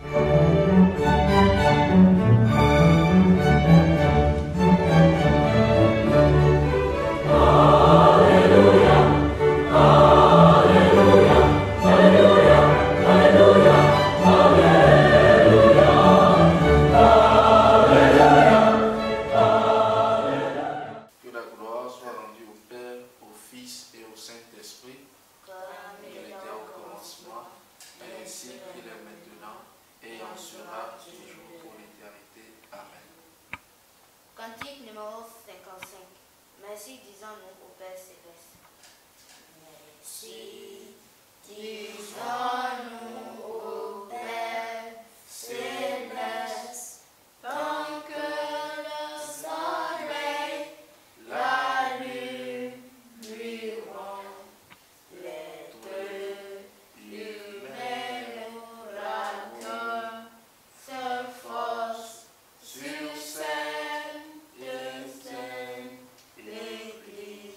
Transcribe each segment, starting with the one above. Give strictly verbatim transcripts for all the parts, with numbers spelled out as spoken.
Cantique numéro cinquante-cinq. Merci disons-nous au Père Céleste. Merci disons-nous au Père Céleste, tant que le soleil, la lune luiront, l'être humain orateur se force sur cette sainte Église.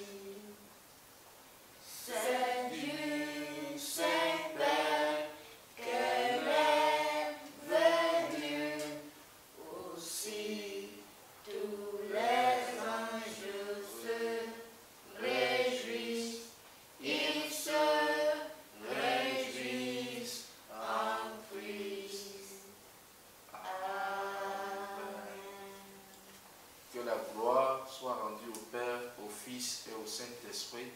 C'est du Saint-Père qu'elle est venue, aussi tous les anges se réjouissent, ils se réjouissent en Christ. Amen. Que la gloire soit rendue au Père, au Fils et au Saint-Esprit,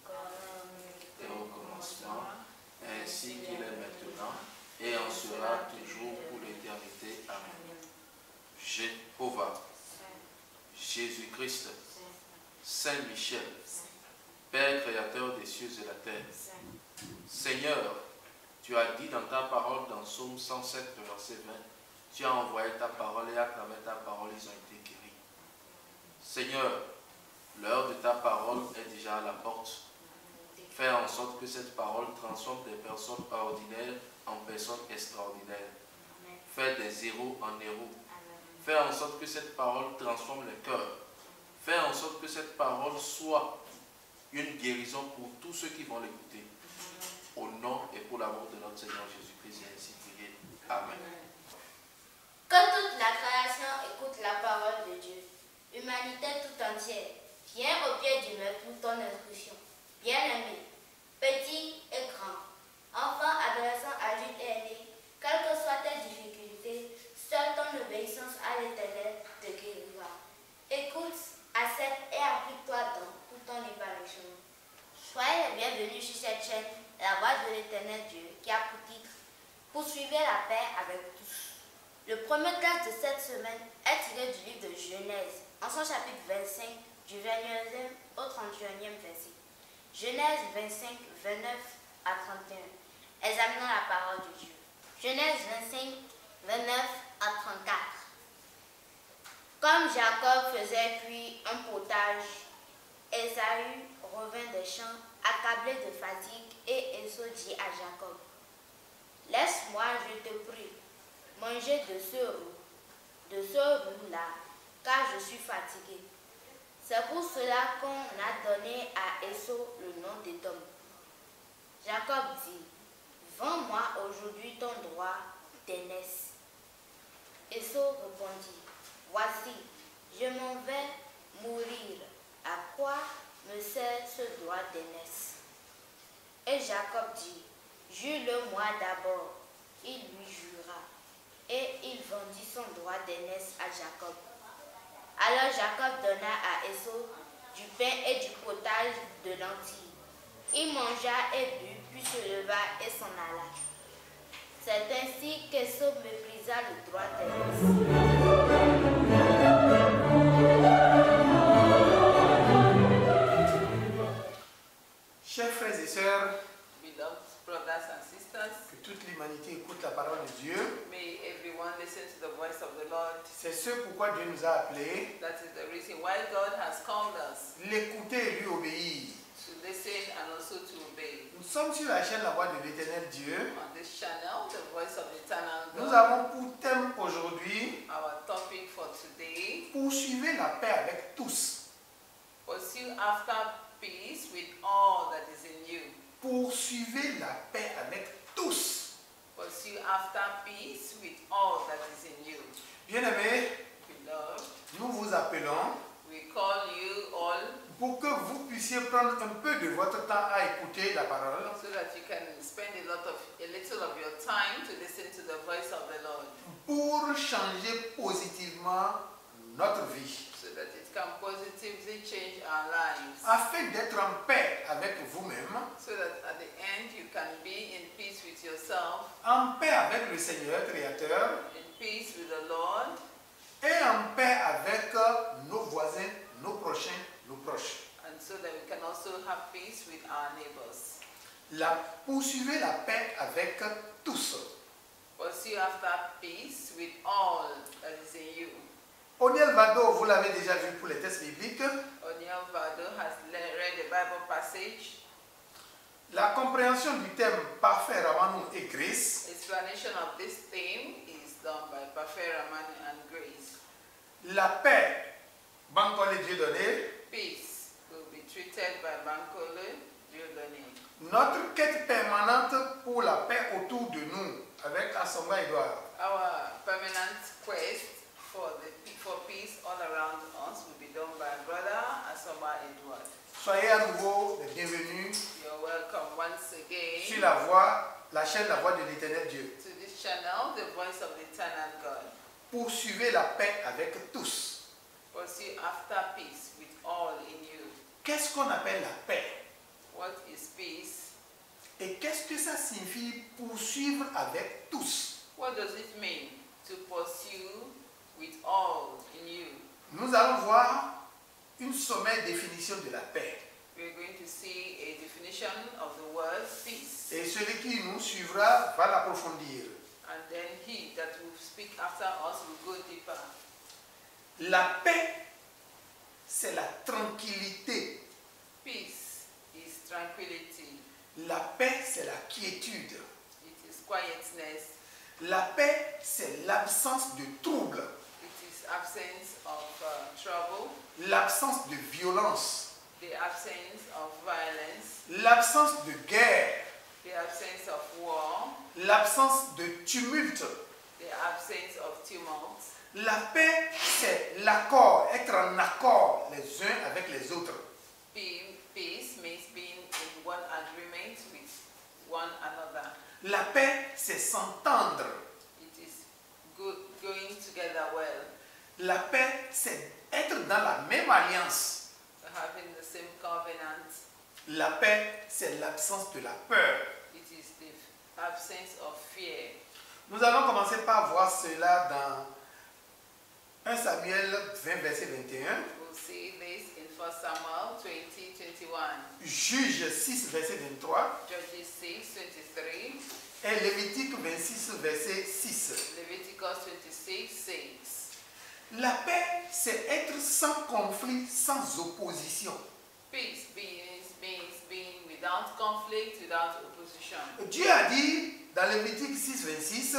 et au commencement, ainsi qu'il est maintenant, et en sera toujours pour l'éternité. Amen. Jéhovah, Jésus-Christ, Saint Michel, Père créateur des cieux et de la terre, Seigneur, tu as dit dans ta parole dans Psaume cent sept, verset vingt, tu as envoyé ta parole et à travers ta parole ils ont été guéris. Seigneur, l'heure de ta parole est déjà à la porte. Fais en sorte que cette parole transforme des personnes ordinaires en personnes extraordinaires. Fais des héros en héros. Fais en sorte que cette parole transforme les cœurs. Fais en sorte que cette parole soit une guérison pour tous ceux qui vont l'écouter. Au nom et pour l'amour de notre Seigneur Jésus-Christ, et ainsi prié. Amen. Que toute la création écoute la parole de Dieu. Humanité tout entière, viens au pied du maître pour ton instruction. Bien-aimé, petit et grand, enfant, adolescent, adulte et aîné, quelles que soient tes difficultés, seule ton obéissance à l'Éternel te guérira. Écoute, accepte et applique-toi donc pour ton épanouissement. Soyez les bienvenus sur cette chaîne, la voix de l'Éternel Dieu, qui a pour titre « Poursuivez la paix avec tous ». Le premier texte de cette semaine est tiré du livre de Genèse, en son chapitre vingt-cinq, du vingt-neuvième au trente et unième verset. Genèse vingt-cinq, vingt-neuf à trente et un. Examinons la parole de Dieu. Genèse vingt-cinq, vingt-neuf à trente-quatre. Comme Jacob faisait cuire un potage, Ésaü revint des champs, accablé de fatigue, et Esau dit à Jacob, « Laisse-moi, je te prie, manger de ce roux, de ce roux-là, car je suis fatigué. » C'est pour cela qu'on a donné à Esau le nom d'Édom. Jacob dit, « Vends-moi aujourd'hui ton droit d'aînesse. » Esau répondit, « Voici, je m'en vais mourir. À quoi me sert ce droit d'aînesse? » Et Jacob dit, « Jure-le-moi d'abord. » Il lui jura, et il vendit son droit d'aînesse à Jacob. Alors Jacob donna à Esau du pain et du potage de lentilles. Il mangea et but, puis se leva et s'en alla. C'est ainsi qu'Esau méprisa le droit d'aînesse. Chers frères et sœurs, Beloved brothers and sisters, que toute l'humanité écoute la parole de Dieu. may everyone listen to the voice of the Lord. C'est ce pourquoi Dieu nous a appelés. That is the reason why God has called us L'écouter et lui obéir. to listen and also to obey. Nous sommes sur la chaîne La Voix de l'Éternel Dieu. On this channel, the voice of eternal Nous God, avons pour thème aujourd'hui, our topic for today, poursuivez la paix avec tous. pursue after peace with all that is in you. Poursuivez la paix avec tous. Pursue after peace peace with all that is in you. Bien-aimés, Beloved, nous vous appelons we call you all pour que vous puissiez prendre un peu de votre temps à écouter la parole, so that you can spend a lot of a little of your time to listen to the voice of the Lord, pour changer positivement notre vie, so that it can positively change our lives, afin d'être en paix avec vous-même, so that at the end you can be in peace with yourself, en paix avec le Seigneur Créateur in peace with the Lord, et en paix avec nos voisins, nos prochains, nos proches. and so that we can also have peace with our neighbors. La, poursuivez la paix avec tous. Pursue after peace with all that is in you. Oniel Vado, vous l'avez déjà vu pour les tests bibliques. Oniel Vado has le- read the Bible passage. La compréhension du thème parfait Ramanu et Grace. Explanation of this theme is done by Parfait Ramani and Grace. La paix, Bankole Dieu donné. Peace will be treated by Bankole Dieudonné. Notre quête permanente pour la paix autour de nous avec Assomba Edouard. Our permanent quest for the for peace all around us will be done by Brother Asoma Edward. Soyez à nouveau les bienvenus You're welcome once sur again la voie, la chaîne La Voix de l'Éternel Dieu. to this channel, the voice of the eternal God. Poursuivez la paix avec tous. Pursue after peace with all in you. Qu'est-ce qu'on appelle la paix? What is peace? Et qu'est-ce que ça signifie poursuivre avec tous? What does it mean to pursue with all in you? Nous allons voir une sommaire définition de la paix. We're going to see a definition of the word peace. Et celui qui nous suivra va l'approfondir. And then he that will speak after us will go deeper. La paix, c'est la tranquillité. Peace is tranquility. La paix, c'est la quiétude. It is quietness. La paix, c'est l'absence de trouble, It is absence of uh, trouble, l'absence de violence, the absence of violence, l'absence de guerre, the absence of war, l'absence de tumulte. the absence of tumult. La paix, c'est l'accord, être en accord les uns avec les autres. Being, peace means being in one agreement with one another. La paix, c'est s'entendre. It is go, going together well, La paix, c'est être dans la même alliance. having the same covenant. La paix, c'est l'absence de la peur. It is the absence of fear. Nous allons commencer par voir cela dans premier Samuel vingt, verset vingt et un, We'll see this in First Samuel twenty, twenty-one, Juge six, verset vingt-trois, Judges six, twenty-three, et Lévitique vingt-six, verset six. Leviticus twenty-six, six. La paix, c'est être sans conflit, sans opposition. Peace means, means being without conflict, without opposition. Dieu a dit dans Lévitique six, vingt-six,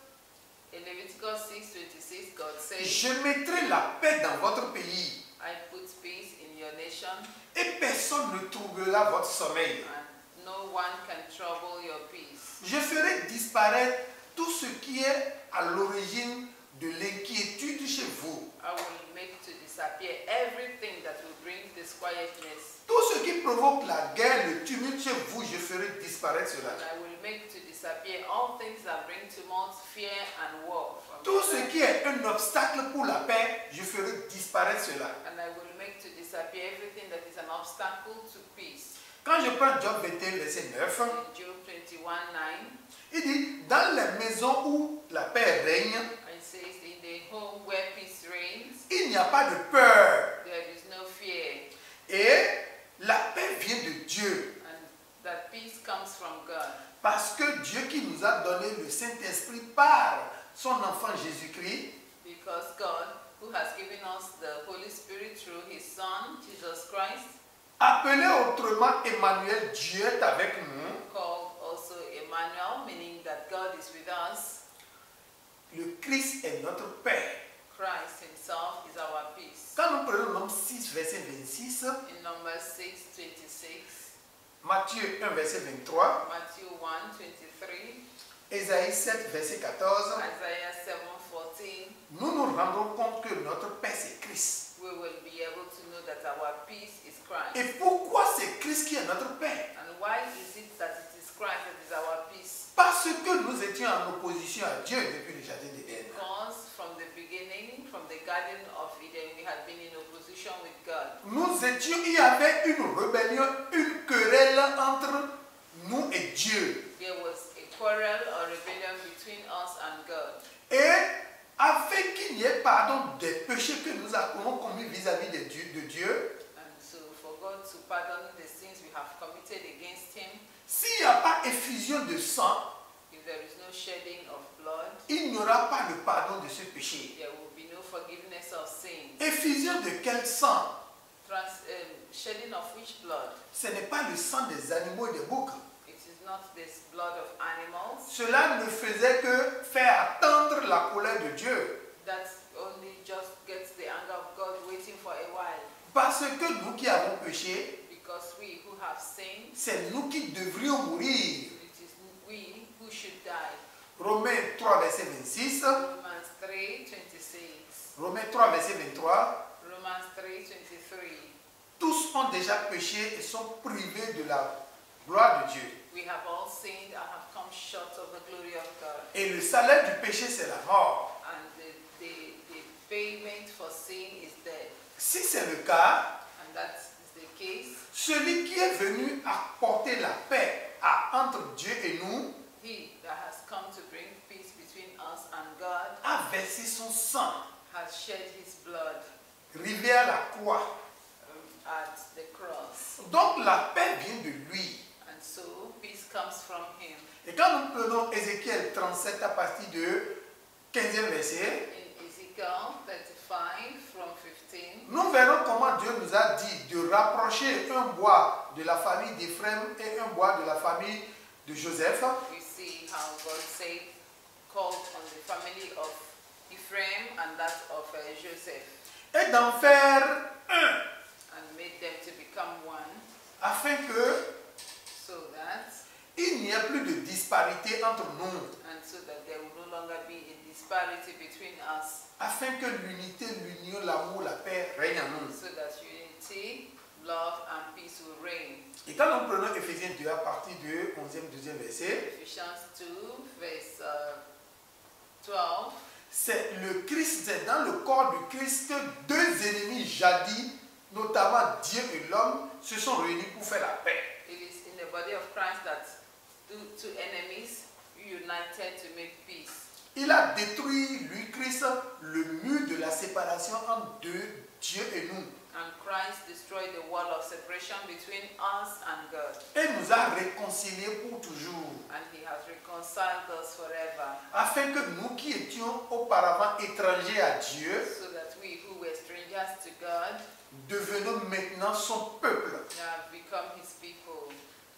In Leviticus six, twenty-six, God says, je mettrai la paix dans votre pays I put peace in your nation, et personne ne troublera votre sommeil. and no one can trouble your peace. Je ferai disparaître tout ce qui est à l'origine de l'inquiétude chez vous. I will make to disappear everything that will bring disquietness. Tout ce qui provoque la guerre, le tumulte chez vous, je ferai disparaître cela. And I will make to disappear all things that bring tumult, fear, and war. from Tout the ce earth. qui est un obstacle pour la paix, je ferai disparaître cela. And I will make to disappear everything that is an obstacle to peace. Quand je prends Job vingt et un, verset neuf, In Job twenty-one, nine, il dit, dans les maisons où la paix règne, it says, in the home where peace reigns, il n'y a pas de peur. there is no fear. Et la paix vient de Dieu. And that peace comes from God. Parce que Dieu qui nous a donné le Saint-Esprit par son enfant Jésus-Christ, Because God, who has given us the Holy Spirit through His Son, Jesus Christ, appelé autrement Emmanuel, Dieu est avec nous, called also Emmanuel, meaning that God is with us, le Christ est notre paix. Christ Himself is our peace. Quand nous prenons Nombre six, verset vingt-six, In Numbers six, twenty-six, Matthieu un, verset vingt-trois, Matthew one, twenty-three, Ésaïe sept, verset quatorze. Isaiah seven fourteen. Nous nous rendons compte que notre paix c'est Christ. We will be able to know that our peace is Christ. Et pourquoi c'est Christ qui est notre paix? And why is it that it is Christ that is our peace? Parce que nous étions en opposition à Dieu depuis le jardin d'Éden. Because from the beginning, from the Garden of Eden, we had been in opposition with God. Nous étions, il y avait une rébellion, une querelle entre nous et Dieu. There was a quarrel or rebellion between us and God. Et afin qu'il n'y ait pardon des péchés que nous avons commis vis-à-vis de Dieu, de Dieu, And so for God to pardon the sins we have committed against him, s'il n'y a pas effusion de sang, if there is no shedding of blood, il n'y aura pas le pardon de ce péché. there will be no forgiveness of sins. Effusion de quel sang? Trans, um, shedding of which blood? Ce n'est pas le sang des animaux et des boucs. It is not this blood of animals. Cela ne faisait que faire attendre la colère de Dieu. That only just gets the anger of God waiting for a while. Parce que nous qui avons péché, Because we who have sinned, c'est nous qui devrions mourir. it is we who should die. Romains trois, verset vingt-six. Romans three twenty-six. Romains trois, verset vingt-trois. Romans three twenty-three. Tous ont déjà péché et sont privés de la gloire de Dieu. We have all sinned and have come short of the glory of God. Et le salaire du péché, c'est la mort. And the, the, the payment for sin is death. Si c'est le cas, And that is the case. celui qui est venu apporter la paix à- entre Dieu et nous He that has come to bring peace between us and God a versé son sang, has shed his blood rivé à la croix. um, at the cross. Donc la paix vient de lui. And so peace comes from him. Et quand nous prenons Ézéchiel trente-sept à partir de quinzième verset, In Ezekiel thirty-five from fifteen, nous verrons comment Dieu nous a dit de rapprocher un bois de la famille d'Éphraïm et un bois de la famille de Joseph. we see how God said, called on the family of Ephraim and that of uh, Joseph, Et d'en faire un, and made them to become one, afin que so that il n'y ait plus de disparité entre nous, and so that there will no longer be a disparity between us, afin que l'unité, l'union, l'amour, la paix règnent en nous. so that unity, love, and peace will reign. Et quand nous prenons Éphésiens deux à partir du onzième, douzième verset, Ephesians two, verse uh, twelve. c'est le Christ, c'est dans le corps du Christ que deux ennemis jadis, notamment Dieu et l'homme, se sont réunis pour faire la paix. It is in the body of Christ that two, two enemies united to make peace. Il a détruit, lui Christ, le mur de la séparation entre Dieu, Dieu et nous. And Christ destroyed the wall of separation between us and God. Et nous a réconciliés pour toujours. And he has reconciled us forever. Afin que nous qui étions auparavant étrangers à Dieu, So that we who were strangers to God devenons maintenant son peuple have become his people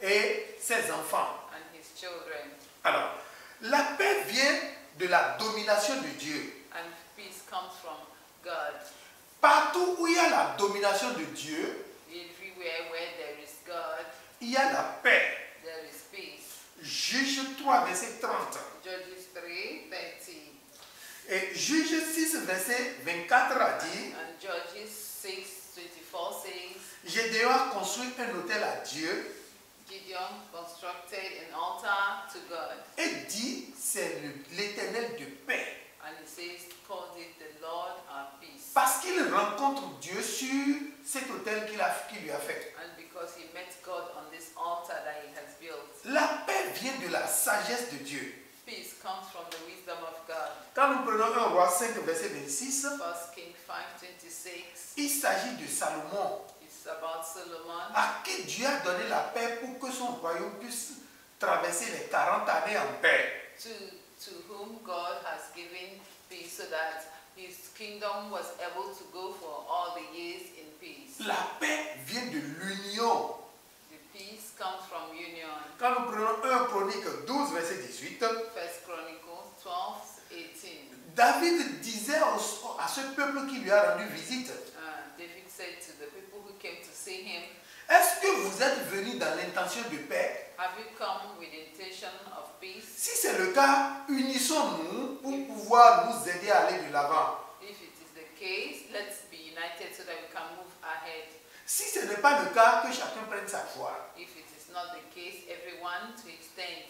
et ses enfants. and his children. Alors, la paix vient de la domination de Dieu. And peace comes from God. Partout où il y a la domination de Dieu, Everywhere where there is God, il y a la paix. there is peace. Juge trois, verset trente. Judges three thirty. Et Juge six, verset vingt-quatre a dit, And Judges six twenty-four says, Gédéon a construit un autel à Dieu Gideon constructed an altar to God. et dit, c'est le- l'Éternel de paix. And he says, called it the Lord our peace. Parce qu'il rencontre Dieu sur cet autel qu'il a, qu'il lui a fait. And because he met God on this altar that he has built. La paix vient de la sagesse de Dieu. Peace comes from the wisdom of God. Quand nous prenons un roi cinq, verset vingt-six, First Kings five twenty-six. il s'agit de Salomon, It's about Solomon, à qui Dieu a donné la paix pour que son royaume puisse traverser les quarante années en paix. to, to whom God has given peace so that his kingdom was able to go for all the years in peace. La paix vient de l'union. The peace comes from union. Quand nous prenons un Chronique douze, verset dix-huit, First Chronicles twelve eighteen. David disait au- à ce peuple qui lui a rendu visite, Uh, David said to the people who came to see him, Est-ce que vous êtes venu dans l'intention de paix? Have you come with the intention of peace? Si c'est le cas, unissons-nous pour pouvoir nous aider à aller de l'avant. If it is the case, let's be united so that we can move ahead. Si ce n'est pas le cas, que chacun prenne sa foi. If it is not the case, everyone to extent.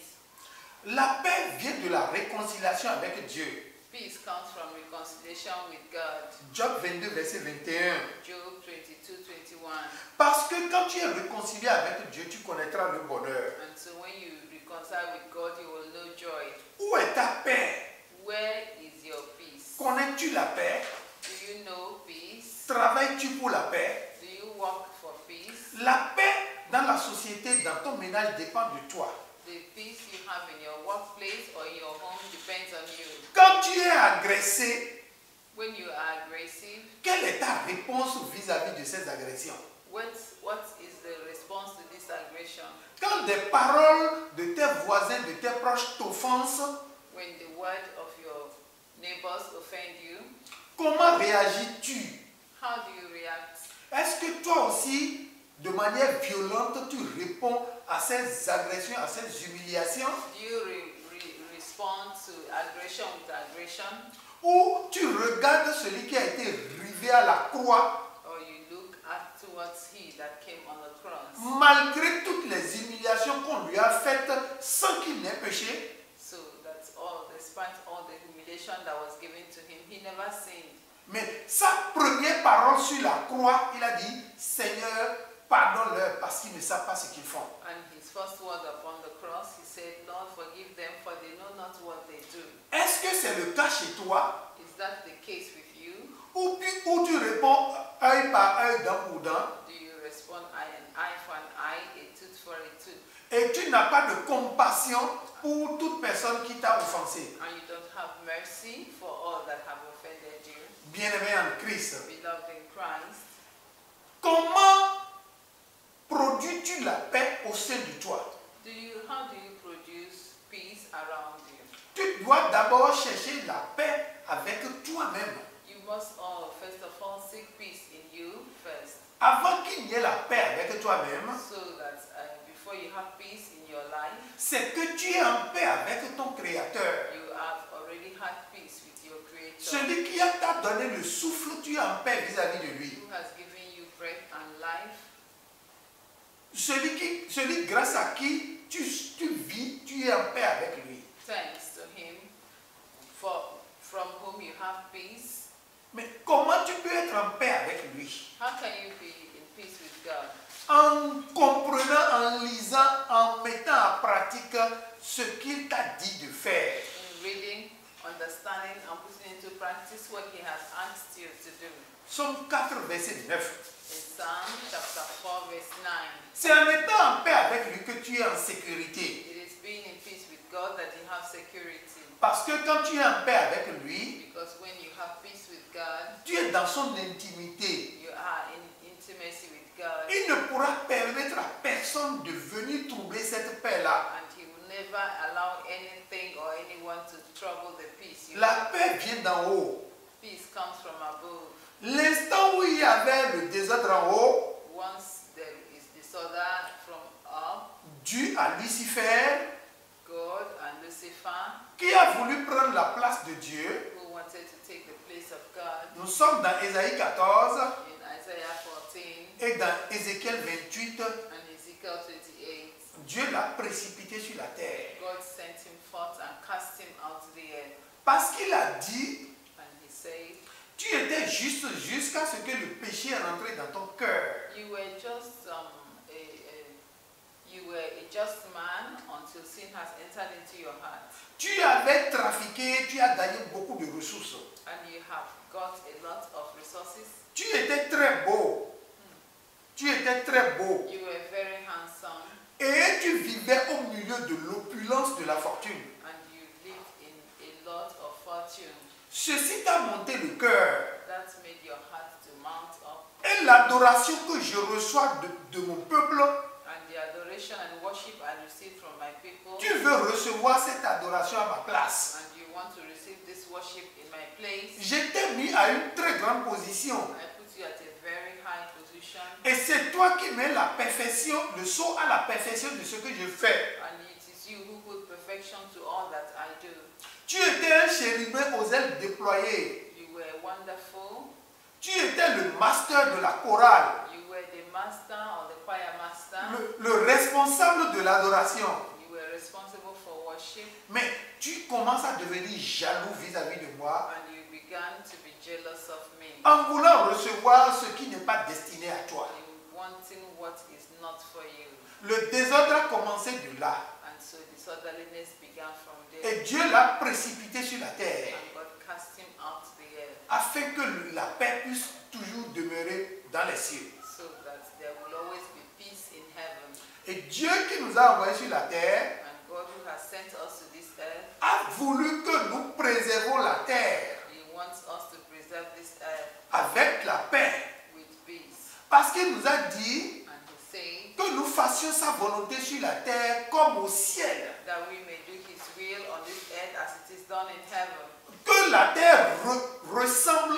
La paix vient de la réconciliation avec Dieu. Peace comes from reconciliation with God. Job vingt-deux, verset vingt et un. Job twenty-two, twenty-one. Parce que quand tu es réconcilié avec Dieu, tu connaîtras le bonheur. And so when you reconcile with God, you will know joy. Où est ta paix? Where is your peace? Connais-tu la paix? Do you know peace? Travailles-tu pour la paix? Do you work for peace? La paix dans la société, dans ton ménage, dépend de toi. The peace you have in your workplace or in your home depends on you. Quand tu es agressé, When you are aggressive, quelle est ta réponse vis-à-vis de ces agressions? what, what is the response to this aggression? Quand des paroles de tes voisins, de tes proches t'offensent, When the word of your neighbors offend you, comment réagis-tu? how do you react? Est-ce que toi aussi, de manière violente, tu réponds à ces agressions, à ces humiliations? Do you re, re, respond to aggression with aggression, Ou tu regardes celui qui a été rivé à la croix, or you look at towards he that came on the cross? malgré toutes les humiliations qu'on lui a faites sans qu'il n'ait péché? So that's all, despite all the humiliation that was given to him, he never sinned. Mais sa première parole sur la croix, il a dit, Seigneur, pardonne-leur parce qu'ils ne savent pas ce qu'ils font. And his first word upon the cross, he said, Lord, forgive them, for they know not what they do. Est-ce que c'est le cas chez toi? Is that the case with you? Ou, puis- ou tu réponds œil par œil, dent pour dent, Do you respond eye an eye for an eye, a tooth for a tooth? et tu n'as pas de compassion pour toute personne qui t'a offensé? And you don't have mercy for all that have offended you? Bien-aimé en Christ, Beloved in Christ, comment produis-tu la paix au sein de toi? do you, how do you produce peace around you? Tu dois d'abord chercher la paix avec toi-même. You must all, first of all, seek peace in you first, Avant qu'il n'y ait la paix avec toi-même, so that uh, before you have peace in your life, c'est que tu es en paix avec ton Créateur. you have already had peace with your Creator, Celui qui a t'a donné le souffle, tu es en paix vis-à-vis de lui. who has given you breath and life, Celui, qui, celui grâce à qui tu, tu vis, tu es en paix avec lui. thanks to Him, for, from whom you have peace. Mais comment tu peux être en paix avec lui? How can you be in peace with God? En comprenant, en lisant, en mettant en pratique ce qu'il t'a dit de faire. In reading, understanding, and putting into practice what He has asked you to do. Psaume quatre, verset neuf. In Psalm chapter four, verse nine, C'est en étant en paix avec lui que tu es en sécurité. it is being in peace with God that you have security. Parce que quand tu es en paix avec lui, Because when you have peace with God, tu es dans son intimité. you are in intimacy with God, Il ne pourra permettre à personne de venir troubler cette paix-là. and He will never allow anything or anyone to trouble the peace. You La have. paix vient d'en haut. Peace comes from above. L'instant où il y avait le désordre en haut, Once there is disorder from up, dû à Lucifer, God and Lucifer, qui a voulu prendre la place de Dieu. who wanted to take the place of God, Nous sommes dans Ésaïe quatorze in Isaiah fourteen et dans Ézéchiel vingt-huit. and Ezekiel twenty-eight, Dieu l'a précipité sur la terre. God sent him forth and cast him out of the earth. Parce qu'il a dit, And He said, tu étais juste jusqu'à ce que le péché est rentré dans ton cœur. You were just um, a, a you were a just man until sin has entered into your heart, Tu avais trafiqué, tu as gagné beaucoup de ressources. and you have got a lot of resources. Tu étais très beau. Tu étais très beau. You were very handsome, Et tu vivais au milieu de l'opulence de la fortune. and you lived in a lot of fortune. Ceci t'a monté le cœur. That made your heart to mount up, Et l'adoration que je reçois de, de mon peuple, and the adoration and worship I receive from my people, tu veux recevoir cette adoration à ma place. and you want to receive this worship in my place. Je t'ai mis à une très grande position. I put you at a very high position. conclusion. Et c'est toi qui mets la perfection, le saut à la perfection de ce que je fais. And it is you who put perfection to all that I do. Tu étais un chérubin aux ailes déployées. You were wonderful. Tu étais le master de la chorale, You were the master or the choir master. le, le responsable de l'adoration. You were responsible for worship. Mais tu commences à devenir jaloux vis-à-vis de moi And you began to be jealous of me. en voulant recevoir ce qui n'est pas destiné à toi. In wanting what is not for you. Le désordre a commencé de là. And so disorderliness began from there. Et Dieu l'a précipité sur la terre And God cast him out to the earth. afin que la paix puisse toujours demeurer dans les cieux. So that there will always be peace in heaven. Et Dieu qui nous a envoyés sur la terre And God who has sent us to this earth, a voulu que nous préservons la terre he wants us to preserve this earth avec la paix. with peace. Parce qu'il nous a dit And he said que nous fassions sa volonté sur la terre comme au ciel. that we may do his will on this earth as it is done in heaven. Que la terre re- ressemble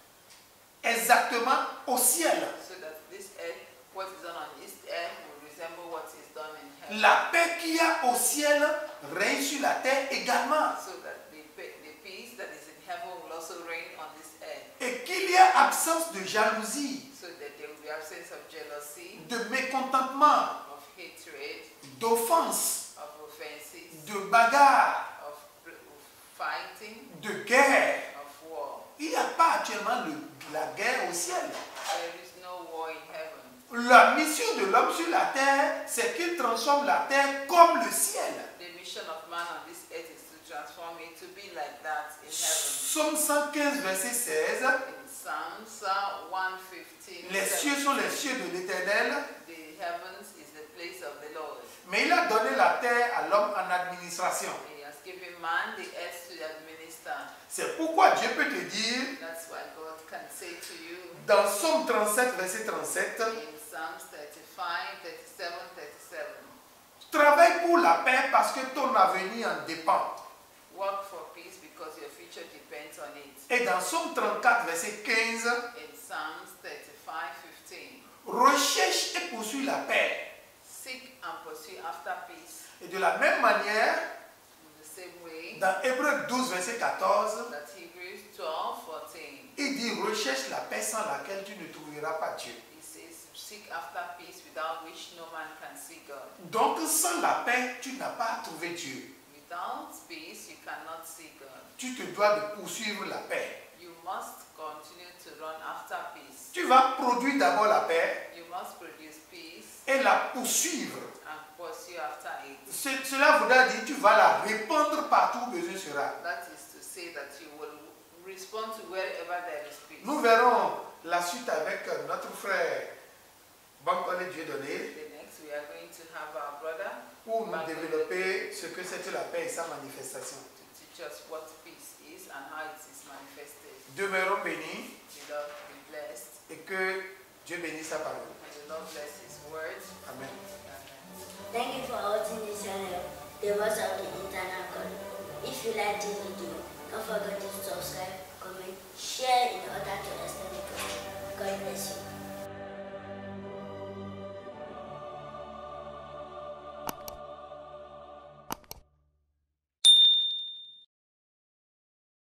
exactement au ciel. So that this earth, what is done on this earth, will resemble what is done in heaven. La paix qu'il y a au ciel règne sur la terre également. So that the, pe- the peace that is in heaven will also reign on this earth. Et qu'il y a absence de jalousie, So that there will be absence of jealousy, de mécontentement, of hatred, d'offense, of offenses, de bagarre, of, of fighting, de guerre. of war. Il n'y a pas actuellement le- la guerre au ciel. There is no war in heaven. La mission de l'homme sur la terre, c'est qu'il transforme la terre comme le ciel. The mission of man on this earth is to transform it to be like that in heaven. Psaume cent quinze, verset seize. In Psalms uh, one fifteen, Les cieux sont les cieux de l'Éternel, the heavens is the place of the Lord. mais il a donné la terre à l'homme en administration. He has given man the earth to administer. C'est pourquoi Dieu peut te dire, That's why God can say to you dans Psaume trente-sept, verset trente-sept, in Psalms thirty-five, thirty-seven, thirty-seven, travaille pour la paix parce que ton avenir en dépend. work for peace because your future depends on it. Et dans Psaume trente-quatre, verset quinze, In Psalms thirty-five, fifteen, recherche et poursuis la paix. seek and pursue after peace. Et de la même manière, In the same way dans Hébreux douze, verset quatorze, that Hebrews twelve, fourteen, il dit recherche la paix sans laquelle tu ne trouveras pas Dieu. he says, seek after peace without which no man can see God. Donc sans la paix, tu n'as pas trouvé Dieu. Without peace, you cannot see God. Tu te dois de poursuivre la paix. You must continue to run after peace. Tu vas produire d'abord la paix You must produce peace et la poursuivre. and pursue after it. Ce- cela voudra dire que tu vas la répandre partout où besoin sera. That is to say that you will respond to wherever there is peace. Nous verrons la suite avec notre frère Bankole Dieudonné, The next, we are going to have our brother pour nous développer ce que c'est que la paix et sa manifestation. to teach us what peace is and how it is manifested. Demeurons bénis May the Lord be blessed. et que Dieu bénisse sa parole. May the Lord bless His words. Amen. Thank you for watching this channel, The Voice of the Eternal God. If you like this video, don't forget to subscribe, comment, share in order to extend the gospel.